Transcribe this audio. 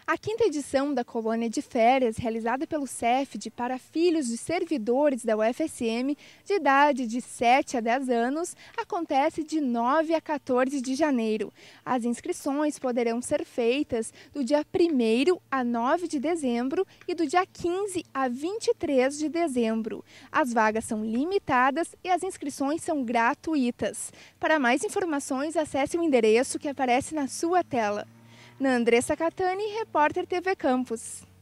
A quinta edição da colônia de férias, realizada pelo CEFD para filhos de servidores da UFSM de idade de 7 a 10 anos, acontece de 9 a 14 de janeiro. As inscrições poderão ser feitas do dia 1º a 9 de dezembro e do dia 15 a 23 de dezembro. As vagas são limitadas e as inscrições são gratuitas. Para mais informações, acesse o endereço que aparece na sua tela. Na Andressa Catani, repórter TV Campos.